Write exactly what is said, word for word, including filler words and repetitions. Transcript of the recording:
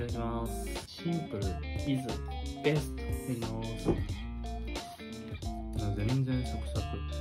ただきます。シンプル is best。いただきます。全然サクサク。